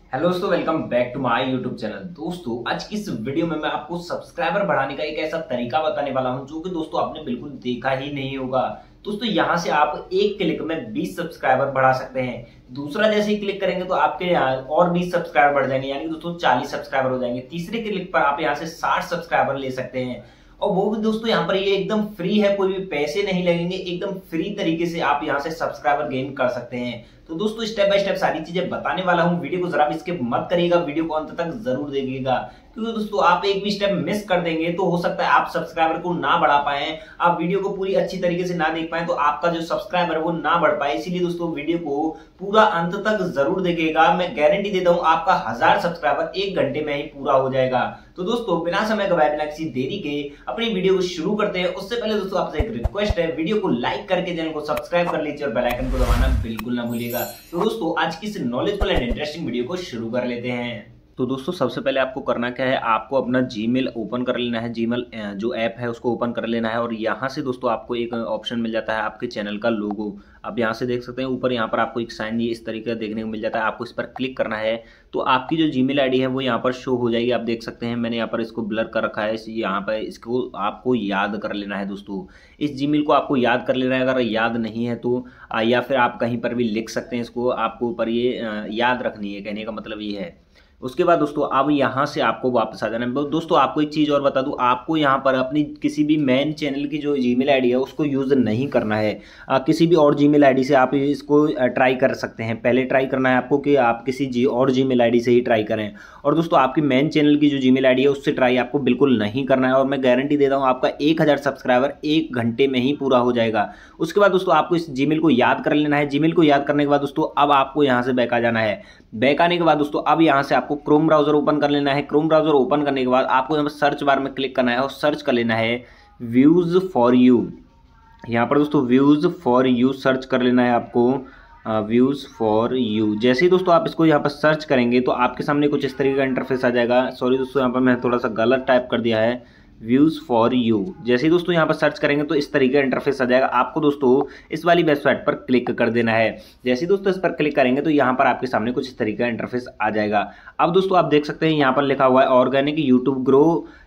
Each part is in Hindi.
हेलो दोस्तों, welcome back to my YouTube channel. दोस्तों आज की इस वीडियो में मैं आपको सब्सक्राइबर बढ़ाने का एक ऐसा तरीका बताने वाला हूं जो कि दोस्तों आपने बिल्कुल देखा ही नहीं होगा। दोस्तों यहां से आप एक क्लिक में 20 सब्सक्राइबर बढ़ा सकते हैं। दूसरा जैसे ही क्लिक करेंगे तो आपके यहाँ और 20 सब्सक्राइबर बढ़ जाएंगे, यानी दोस्तों 40 सब्सक्राइबर हो जाएंगे। तीसरे क्लिक पर आप यहाँ से 60 सब्सक्राइबर ले सकते हैं, और वो भी दोस्तों यहाँ पर ये एकदम फ्री है, कोई भी पैसे नहीं लगेंगे। एकदम फ्री तरीके से आप यहाँ से सब्सक्राइबर गेन कर सकते हैं। तो दोस्तों स्टेप बाय स्टेप सारी चीजें बताने वाला हूँ। वीडियो को जरा भी स्किप मत करिएगा, वीडियो को अंत तक जरूर देखिएगा, क्योंकि दोस्तों आप एक भी स्टेप मिस कर देंगे तो हो सकता है आप सब्सक्राइबर को ना बढ़ा पाए, आप वीडियो को पूरी अच्छी तरीके से ना देख पाए, तो आपका जो सब्सक्राइबर है वो ना बढ़ पाए। इसीलिए दोस्तों वीडियो को पूरा अंत तक जरूर देखिएगा। मैं गारंटी देता हूँ आपका 1000 सब्सक्राइबर 1 घंटे में ही पूरा हो जाएगा। तो दोस्तों बिना समय गवाए, बिना किसी देरी के अपनी वीडियो को शुरू करते हैं। उससे पहले दोस्तों आपसे एक रिक्वेस्ट है, वीडियो को लाइक करके चैनल को सब्सक्राइब कर लीजिए और बेल आइकन को दबाना बिल्कुल ना भूलिएगा। तो दोस्तों आज की इस नॉलेजफुल एंड इंटरेस्टिंग वीडियो को शुरू कर लेते हैं। तो दोस्तों सबसे पहले आपको करना क्या है, आपको अपना जीमेल ओपन कर लेना है। जीमेल जो ऐप है उसको ओपन कर लेना है, और यहाँ से दोस्तों आपको एक ऑप्शन मिल जाता है आपके चैनल का लोगो। आप यहाँ से देख सकते हैं ऊपर, यहाँ पर आपको एक साइन ये इस तरीके का देखने को मिल जाता है। आपको इस पर क्लिक करना है तो आपकी जो जीमेल आईडी है वो यहाँ पर शो हो जाएगी। आप देख सकते हैं मैंने यहाँ पर इसको ब्लर कर रखा है। यहाँ पर इसको आपको याद कर लेना है दोस्तों, इस जीमेल को आपको याद कर लेना है। अगर याद नहीं है तो या फिर आप कहीं पर भी लिख सकते हैं इसको, आपको ऊपर ये याद रखनी है, कहने का मतलब ये है। उसके बाद दोस्तों अब यहाँ से आपको वापस आ जाना है। दोस्तों आपको एक चीज़ और बता दूँ, आपको यहाँ पर अपनी किसी भी मेन चैनल की जो जीमेल आईडी है उसको यूज़ नहीं करना है। किसी भी और जीमेल आईडी से आप इसको ट्राई कर सकते हैं। पहले ट्राई करना है आपको कि आप किसी और जीमेल आईडी से ही ट्राई करें, और दोस्तों आपकी मेन चैनल की जो जीमेल आईडी है उससे ट्राई आपको बिल्कुल नहीं करना है। और मैं गारंटी देता हूँ आपका 1000 सब्सक्राइबर 1 घंटे में ही पूरा हो जाएगा। उसके बाद दोस्तों आपको इस जीमेल को याद कर लेना है। जीमेल को याद करने के बाद दोस्तों अब आपको यहाँ से बैक आ जाना है। बैक आने के बाद दोस्तों अब यहाँ से आपको क्रोम ब्राउजर ओपन कर लेना है। क्रोम ब्राउजर ओपन करने के बाद आपको यहाँ पर सर्च बार में क्लिक करना है और सर्च कर लेना है व्यूज फॉर यू। यहाँ पर दोस्तों व्यूज फॉर यू सर्च कर लेना है आपको, व्यूज फॉर यू। जैसे ही दोस्तों आप इसको यहाँ पर सर्च करेंगे तो आपके सामने कुछ इस तरीके का इंटरफेस आ जाएगा। सॉरी दोस्तों यहाँ पर मैं थोड़ा सा गलत टाइप कर दिया है, व्यूज़ फॉर यू। जैसे ही दोस्तों यहाँ पर सर्च करेंगे तो इस तरीके का इंटरफेस आ जाएगा। आपको दोस्तों इस वाली वेबसाइट पर क्लिक कर देना है। जैसे ही दोस्तों इस पर क्लिक करेंगे तो यहाँ पर आपके सामने कुछ इस तरीके का इंटरफेस आ जाएगा। अब दोस्तों आप देख सकते हैं यहाँ पर लिखा हुआ है ऑर्गेनिक यूट्यूब ग्रो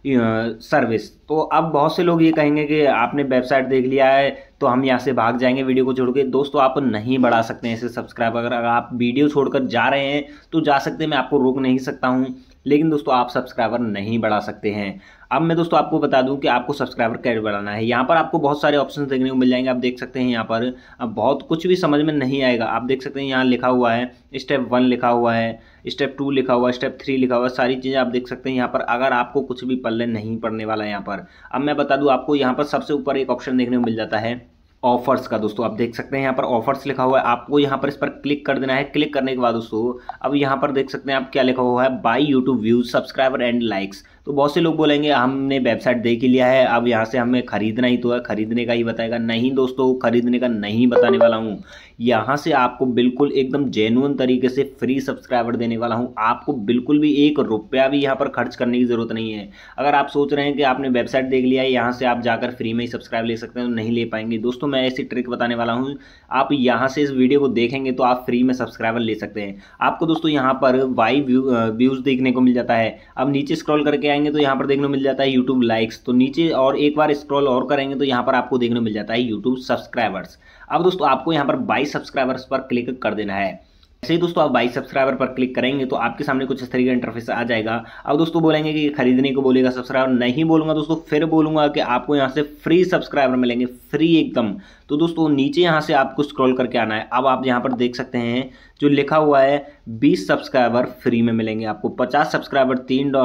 सर्विस। तो अब बहुत से लोग ये कहेंगे कि आपने वेबसाइट देख लिया है तो हम यहाँ से भाग जाएंगे वीडियो को छोड़ के। दोस्तों आप नहीं बढ़ा सकते हैं इसे सब्सक्राइबर। अगर आप वीडियो छोड़कर जा रहे हैं तो जा सकते हैं, मैं आपको रोक नहीं सकता हूँ, लेकिन दोस्तों आप सब्सक्राइबर नहीं बढ़ा सकते हैं। अब मैं दोस्तों आपको बता दूं कि आपको सब्सक्राइबर कैसे बढ़ाना है। यहाँ पर आपको बहुत सारे ऑप्शंस देखने को मिल जाएंगे। आप देख सकते हैं यहाँ पर अब बहुत कुछ भी समझ में नहीं आएगा। आप देख सकते हैं यहाँ लिखा हुआ है स्टेप 1 लिखा हुआ है, स्टेप 2 लिखा हुआ है, स्टेप 3 लिखा हुआ है, सारी चीज़ें आप देख सकते हैं यहाँ पर। अगर आपको कुछ भी पल्ले नहीं पड़ने वाला है यहाँ पर, अब मैं बता दूँ आपको यहाँ पर सबसे ऊपर एक ऑप्शन देखने को मिल जाता है ऑफर्स का। दोस्तों आप देख सकते हैं यहाँ पर ऑफर्स लिखा हुआ है, आपको यहाँ पर इस पर क्लिक कर देना है। क्लिक करने के बाद दोस्तों अब यहाँ पर देख सकते हैं आप क्या लिखा हुआ है, buy YouTube views subscriber and likes. तो बहुत से लोग बोलेंगे हमने वेबसाइट देख ही लिया है, अब यहाँ से हमें खरीदना ही तो है, खरीदने का ही बताएगा। नहीं दोस्तों, खरीदने का नहीं बताने वाला हूँ। यहाँ से आपको बिल्कुल एकदम जेन्युइन तरीके से फ्री सब्सक्राइबर देने वाला हूँ। आपको बिल्कुल भी 1 रुपया भी यहाँ पर खर्च करने की ज़रूरत नहीं है। अगर आप सोच रहे हैं कि आपने वेबसाइट देख लिया है, यहाँ से आप जाकर फ्री में ही सब्सक्राइब ले सकते हैं, तो नहीं ले पाएंगे दोस्तों। मैं ऐसी ट्रिक बताने वाला हूँ, आप यहाँ से इस वीडियो को देखेंगे तो आप फ्री में सब्सक्राइबर ले सकते हैं। आपको दोस्तों यहाँ पर वाई व्यूज़ देखने को मिल जाता है। अब नीचे स्क्रॉल करके आएंगे तो यहाँ पर देखने को मिल जाता है यूट्यूब लाइक्स। तो नीचे और एक बार स्क्रॉल और करेंगे तो यहाँ पर आपको देखने को मिल जाता है यूट्यूब सब्सक्राइबर्स। अब दोस्तों आपको यहाँ पर 22 सब्सक्राइबर्स पर क्लिक कर देना है। ऐसे ही दोस्तों आप 22 सब्सक्राइबर पर क्लिक करेंगे तो आपके सामने कुछ इस तरीके का इंटरफेस आ जाएगा। अब दोस्तों बोलेंगे कि खरीदने को बोलेगा, सब्सक्राइबर नहीं बोलूंगा दोस्तों, फिर बोलूंगा कि आपको यहाँ से फ्री सब्सक्राइबर मिलेंगे, फ्री एकदम। तो दोस्तों नीचे यहाँ से आपको स्क्रॉल करके आना है। अब आप यहाँ पर देख सकते हैं जो लिखा हुआ है 20 सब्सक्राइबर फ्री में मिलेंगे आपको। 50 सब्सक्राइबर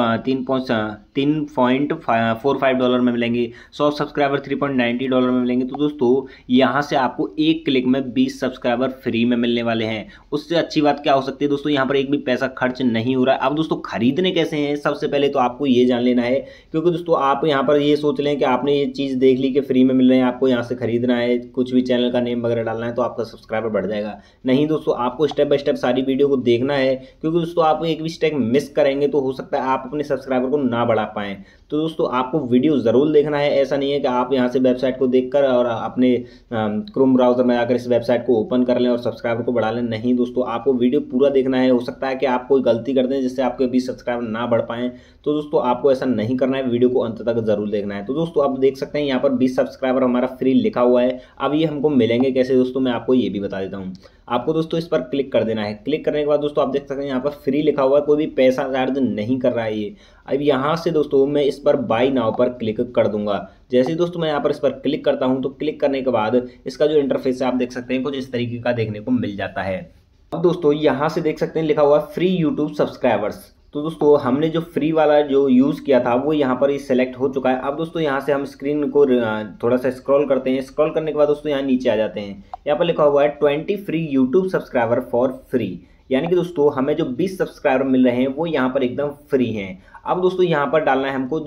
$3.45 में मिलेंगे। 100 सब्सक्राइबर $3.90 में मिलेंगे। तो दोस्तों यहाँ से आपको एक क्लिक में 20 सब्सक्राइबर फ्री में मिलने वाले हैं। उससे अच्छी बात क्या हो सकती है दोस्तों, यहाँ पर एक भी पैसा खर्च नहीं हो रहा है। अब दोस्तों खरीदने कैसे हैं, सबसे पहले तो आपको ये जान लेना है, क्योंकि दोस्तों आप यहाँ पर ये सोच लें कि आपने ये चीज़ देख ली कि फ्री में मिल रहे हैं, आपको यहाँ से खरीदना है, कुछ भी चैनल का नेम वगैरह डालना है तो आपका सब्सक्राइबर बढ़ जाएगा। नहीं दोस्तों, आपको स्टेप बाय स्टेप सारी वीडियो को देखना है, क्योंकि दोस्तों आप एक भी स्टेप मिस करेंगे तो हो सकता है आप अपने सब्सक्राइबर को ना बढ़ा पाएँ। तो दोस्तों आपको वीडियो ज़रूर देखना है। ऐसा नहीं है कि आप यहाँ से वेबसाइट को देखकर और अपने क्रोम ब्राउज़र में आकर इस वेबसाइट को ओपन कर लें और सब्सक्राइबर को बढ़ा लें। नहीं दोस्तों, आपको वीडियो पूरा देखना है। हो सकता है कि आप कोई गलती कर दें जिससे आपके 20 सब्सक्राइबर ना बढ़ पाएँ, तो दोस्तों आपको ऐसा नहीं करना है, वीडियो को अंत तक ज़रूर देखना है। तो दोस्तों आप देख सकते हैं यहाँ पर 20 सब्सक्राइबर हमारा फ्री लिखा हुआ है। अब ये हमको मिलेंगे कैसे दोस्तों, मैं आपको ये भी बता देता हूँ। आपको दोस्तों इस पर क्लिक कर देना है। क्लिक करने के बाद दोस्तों आप देख सकते हैं यहाँ पर फ्री लिखा हुआ है, कोई भी पैसा चार्ज नहीं कर रहा है ये। अब यहाँ से दोस्तों मैं इस पर बाय नाउ पर क्लिक कर दूंगा। जैसे ही दोस्तों मैं यहाँ पर इस पर क्लिक करता हूँ तो क्लिक करने के बाद इसका जो इंटरफेस है आप देख सकते हैं कुछ इस तरीके का देखने को मिल जाता है। अब दोस्तों यहाँ से देख सकते हैं लिखा हुआ फ्री यूट्यूब सब्सक्राइबर्स। तो दोस्तों हमने जो फ्री वाला जो यूज़ किया था वो यहाँ पर ही सेलेक्ट हो चुका है। अब दोस्तों यहाँ से हम स्क्रीन को थोड़ा सा स्क्रॉल करते हैं। स्क्रॉल करने के बाद दोस्तों यहाँ नीचे आ जाते हैं। यहाँ पर लिखा हुआ है 20 free YouTube subscriber for free, यानी कि दोस्तों हमें जो 20 सब्सक्राइबर मिल रहे हैं वो यहाँ पर एकदम फ्री हैं। अब दोस्तों यहाँ पर डालना है हमको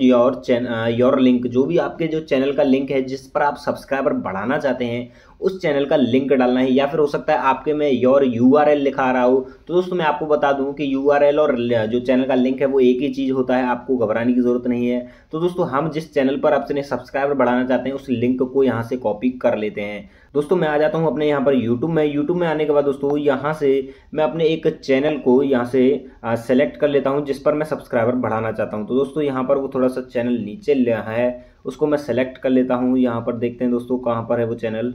योर लिंक, जो भी आपके जो चैनल का लिंक है जिस पर आप सब्सक्राइबर बढ़ाना चाहते हैं उस चैनल का लिंक डालना है। या फिर हो सकता है आपके में योर URL लिखा आ रहा हो, तो दोस्तों मैं आपको बता दूं कि URL और जो चैनल का लिंक है वो एक ही चीज़ होता है, आपको घबराने की ज़रूरत नहीं है। तो दोस्तों हम जिस चैनल पर अपने सब्सक्राइबर बढ़ाना चाहते हैं उस लिंक को यहाँ से कॉपी कर लेते हैं। दोस्तों मैं आ जाता हूँ अपने यहाँ पर यूट्यूब में आने के बाद दोस्तों यहाँ से मैं अपने एक चैनल को यहाँ से सेलेक्ट कर लेता हूँ जिस पर मैं सब्सक्राइबर बढ़ाना चाहता हूँ। तो दोस्तों यहाँ पर वो थोड़ा सा चैनल नीचे है, उसको मैं सेलेक्ट कर लेता हूँ। यहाँ पर देखते हैं दोस्तों कहाँ पर है वो चैनल।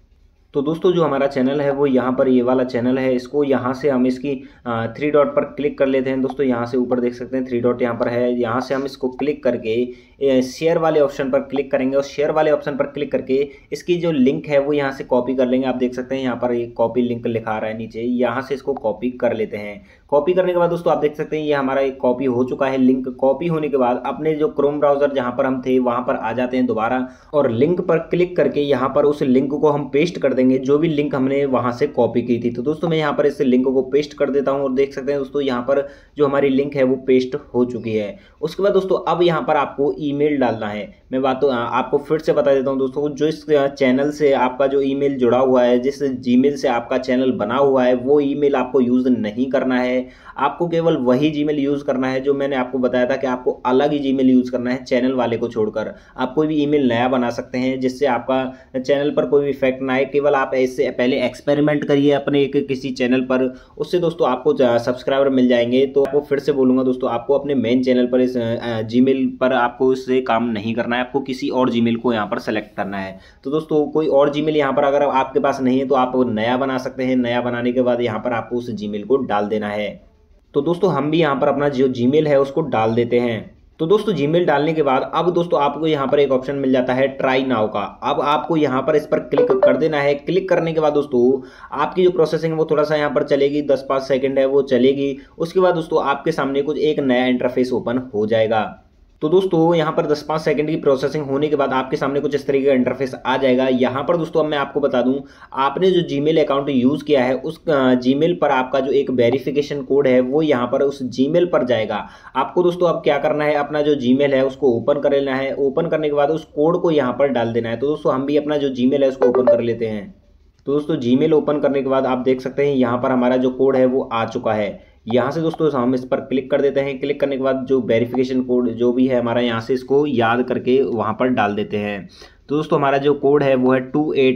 तो दोस्तों जो हमारा चैनल है वो यहाँ पर ये वाला चैनल है। इसको यहाँ से हम इसकी 3 डॉट पर क्लिक कर लेते हैं। दोस्तों यहाँ से ऊपर देख सकते हैं 3 डॉट यहाँ पर है। यहाँ से हम इसको क्लिक करके शेयर वाले ऑप्शन पर क्लिक करेंगे और शेयर वाले ऑप्शन पर क्लिक करके इसकी जो लिंक है वो यहाँ से कॉपी कर लेंगे। आप देख सकते हैं यहाँ पर एक कॉपी लिंक लिखा आ रहा है नीचे, यहाँ से इसको कॉपी कर लेते हैं। कॉपी करने के बाद दोस्तों आप देख सकते हैं ये हमारा एक कॉपी हो चुका है। लिंक कॉपी होने के बाद अपने जो क्रोम ब्राउज़र जहाँ पर हम थे वहाँ पर आ जाते हैं दोबारा और लिंक पर क्लिक करके यहाँ पर उस लिंक को हम पेस्ट कर देंगे जो भी लिंक हमने वहाँ से कॉपी की थी। तो दोस्तों मैं यहाँ पर इस लिंक को पेस्ट कर देता हूँ और देख सकते हैं दोस्तों यहाँ पर जो हमारी लिंक है वो पेस्ट हो चुकी है। उसके बाद दोस्तों अब यहाँ पर आपको ईमेल डालना है। मैं बात तो आपको फिर से बता देता हूँ दोस्तों, जो इस चैनल से आपका जो ईमेल जुड़ा हुआ है, जिस जीमेल से आपका चैनल बना हुआ है वो ईमेल आपको यूज़ नहीं करना है। आपको केवल वही जीमेल यूज़ करना है जो मैंने आपको बताया था कि आपको अलग ही जीमेल यूज़ करना है चैनल वाले को छोड़कर। आप कोई भी ईमेल नया बना सकते हैं जिससे आपका चैनल पर कोई भी इफेक्ट ना आए। केवल आप ऐसे पहले एक्सपेरिमेंट करिए अपने किसी चैनल पर, उससे दोस्तों आपको सब्सक्राइबर मिल जाएंगे। तो आपको फिर से बोलूँगा दोस्तों, आपको अपने मेन चैनल पर इस जीमेल पर आपको इससे काम नहीं करना है, आपको किसी और जीमेल को यहाँ पर सेलेक्ट करना है। तो दोस्तों कोई और जीमेल यहाँ पर अगर आपके पास नहीं है तो आप नया बना सकते हैं। नया बनाने के बाद यहाँ पर आपको उस जीमेल को डाल देना है। तो दोस्तों हम भी यहाँ पर अपना जो जीमेल है उसको डाल देते हैं। तो दोस्तों जीमेल डालने के बाद अब दोस्तों आपको यहाँ पर एक ऑप्शन मिल जाता है ट्राई नाउ का। अब आपको यहाँ पर इस पर क्लिक कर देना है। क्लिक करने के बाद दोस्तों आपकी जो प्रोसेसिंग है वो थोड़ा सा यहाँ पर चलेगी, 10-5 सेकंड है वो चलेगी। उसके बाद दोस्तों आपके सामने कुछ एक नया इंटरफेस ओपन हो जाएगा। तो दोस्तों यहाँ पर 10-5 सेकंड की प्रोसेसिंग होने के बाद आपके सामने कुछ इस तरीके का इंटरफेस आ जाएगा। यहाँ पर दोस्तों अब मैं आपको बता दूं, आपने जो जीमेल अकाउंट यूज़ किया है उस जीमेल पर आपका जो एक वेरिफिकेशन कोड है वो यहाँ पर उस जीमेल पर जाएगा। आपको दोस्तों अब क्या करना है, अपना जो जीमेल है उसको ओपन कर लेना है। ओपन करने के बाद उस कोड को यहाँ पर डाल देना है। तो दोस्तों हम भी अपना जो जीमेल है उसको ओपन कर लेते हैं। तो दोस्तों जीमेल ओपन करने के बाद आप देख सकते हैं यहाँ पर हमारा जो कोड है वो आ चुका है। यहाँ से दोस्तों हम इस पर क्लिक कर देते हैं। क्लिक करने के बाद जो वेरिफिकेशन कोड जो भी है हमारा, यहाँ से इसको याद करके वहाँ पर डाल देते हैं। तो दोस्तों हमारा जो कोड है वो है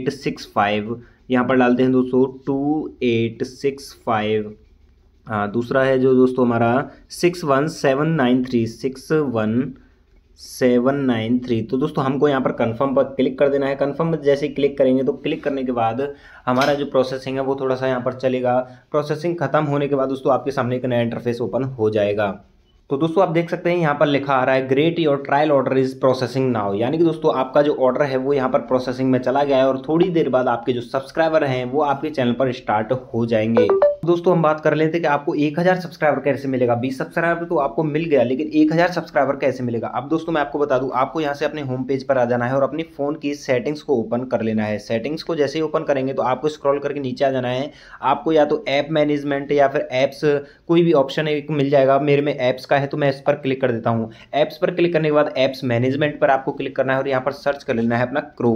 2865, यहाँ पर डालते हैं दोस्तों 2865। हाँ दूसरा है जो दोस्तों हमारा 61793। तो दोस्तों हमको यहाँ पर कंफर्म पर क्लिक कर देना है। कंफर्म जैसे क्लिक करेंगे तो क्लिक करने के बाद हमारा जो प्रोसेसिंग है वो थोड़ा सा यहाँ पर चलेगा। प्रोसेसिंग खत्म होने के बाद दोस्तों आपके सामने एक नया इंटरफेस ओपन हो जाएगा। तो दोस्तों आप देख सकते हैं यहाँ पर लिखा आ रहा है great your trial order is processing now, यानी कि दोस्तों आपका जो ऑर्डर है वो यहाँ पर प्रोसेसिंग में चला गया है और थोड़ी देर बाद आपके जो सब्सक्राइबर हैं वो आपके चैनल पर स्टार्ट हो जाएंगे। दोस्तों हम बात कर लेते हैं कि आपको 1000 सब्सक्राइबर कैसे मिलेगा। 20 सब्सक्राइबर तो आपको मिल गया, लेकिन 1000 सब्सक्राइबर कैसे मिलेगा। अब दोस्तों मैं आपको बता दूं, आपको यहाँ से अपने होम पेज पर आ जाना है और अपनी फ़ोन की सेटिंग्स को ओपन कर लेना है। सेटिंग्स को जैसे ही ओपन करेंगे तो आपको स्क्रॉल करके नीचे आ जाना है। आपको या तो ऐप मैनेजमेंट या फिर ऐप्स कोई भी ऑप्शन एक मिल जाएगा। मेरे में ऐप्स का है तो मैं इस पर क्लिक कर देता हूँ। ऐप्स पर क्लिक करने के बाद ऐप्स मैनेजमेंट पर आपको क्लिक करना है और यहाँ पर सर्च कर लेना है अपना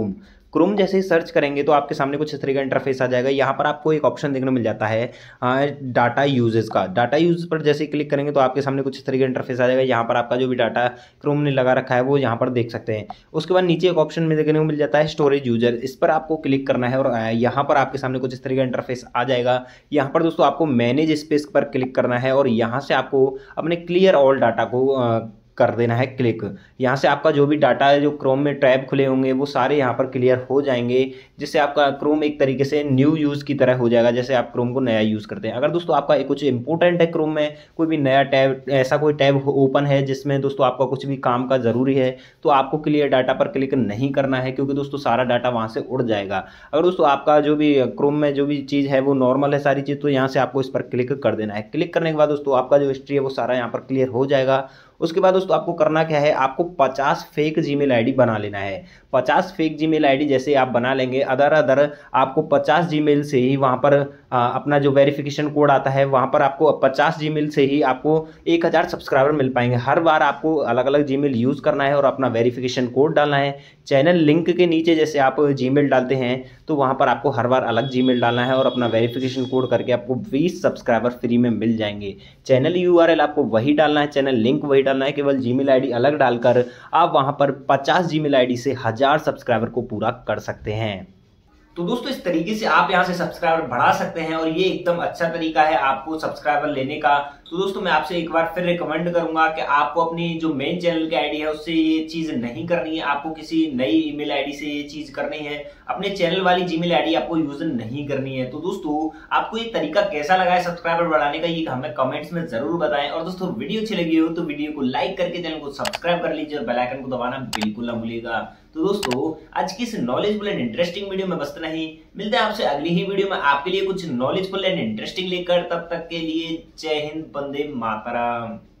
क्रोम जैसे ही सर्च करेंगे तो आपके सामने कुछ इस तरह का इंटरफेस आ जाएगा। यहाँ पर आपको एक ऑप्शन देखने को मिल जाता है डाटा यूजेस का। डाटा यूज पर जैसे ही क्लिक करेंगे तो आपके सामने कुछ इस तरह का इंटरफेस आ जाएगा। यहाँ पर आपका जो भी डाटा क्रोम ने लगा रखा है वो यहाँ पर देख सकते हैं। उसके बाद नीचे एक ऑप्शन में देखने को मिल जाता है स्टोरेज यूजर, इस पर आपको क्लिक करना है और यहाँ पर आपके सामने कुछ इस तरह का इंटरफेस आ जाएगा। यहाँ पर दोस्तों आपको मैनेज स्पेस पर क्लिक करना है और यहाँ से आपको अपने क्लियर ऑल डाटा को कर देना है क्लिक। यहाँ से आपका जो भी डाटा है, जो क्रोम में टैब खुले होंगे वो सारे यहाँ पर क्लियर हो जाएंगे, जिससे आपका क्रोम एक तरीके से न्यू यूज़ की तरह हो जाएगा, जैसे आप क्रोम को नया यूज़ करते हैं। अगर दोस्तों आपका कुछ इंपॉर्टेंट है क्रोम में, कोई भी नया टैब, ऐसा कोई टैब ओपन है जिसमें दोस्तों आपका कुछ भी काम का ज़रूरी है, तो आपको क्लियर डाटा पर क्लिक नहीं करना है, क्योंकि दोस्तों सारा डाटा वहाँ से उड़ जाएगा। अगर दोस्तों आपका जो भी क्रोम में जो भी चीज़ है वो नॉर्मल है सारी चीज़, तो यहाँ से आपको इस पर क्लिक कर देना है। क्लिक करने के बाद दोस्तों आपका जो हिस्ट्री है वो सारा यहाँ पर क्लियर हो जाएगा। उसके बाद दोस्तों आपको करना क्या है, आपको 50 फेक जीमेल आईडी बना लेना है। 50 फेक जीमेल आईडी जैसे आप बना लेंगे, अदर आपको 50 जीमेल से ही वहाँ पर अपना जो वेरिफिकेशन कोड आता है, वहाँ पर आपको 50 जीमेल से ही आपको 1000 सब्सक्राइबर मिल पाएंगे। हर बार आपको अलग अलग जीमेल यूज़ करना है और अपना वेरिफिकेशन कोड डालना है। चैनल लिंक के नीचे जैसे आप जीमेल डालते हैं तो वहाँ पर आपको हर बार अलग जीमेल डालना है और अपना वेरिफिकेशन कोड करके आपको 20 सब्सक्राइबर फ्री में मिल जाएंगे। चैनल यूआरएल आपको वही डालना है, चैनल लिंक वही डालना है, केवल जीमेल आईडी अलग डालकर आप वहाँ पर 50 जीमेल आईडी से 1000 सब्सक्राइबर को पूरा कर सकते हैं। तो दोस्तों इस तरीके से आप यहाँ से सब्सक्राइबर बढ़ा सकते हैं और ये एकदम अच्छा तरीका है आपको सब्सक्राइबर लेने का। तो दोस्तों मैं आपसे एक बार फिर रिकमेंड करूंगा कि आपको अपनी जो मेन चैनल की आईडी है उससे ये चीज नहीं करनी है, आपको किसी नई ईमेल आईडी से ये चीज करनी है। अपने चैनल वाली जीमेल आईडी आपको यूज नहीं करनी है। तो दोस्तों आपको ये तरीका कैसा लगा है सब्सक्राइबर बढ़ाने का, ये हमें कमेंट्स में जरूर बताएं। और दोस्तों वीडियो अच्छी लगी हो तो वीडियो को लाइक करके चैनल को सब्सक्राइब कर लीजिए और बेल आइकन को दबाना बिल्कुल ना भूलिएगा। तो दोस्तों आज की इस नॉलेजफुल एंड इंटरेस्टिंग वीडियो में बस इतना ही। मिलते हैं आपसे अगली ही वीडियो में आपके लिए कुछ नॉलेजफुल एंड इंटरेस्टिंग लेकर। तब तक के लिए जय हिंद, वंदे मातरम।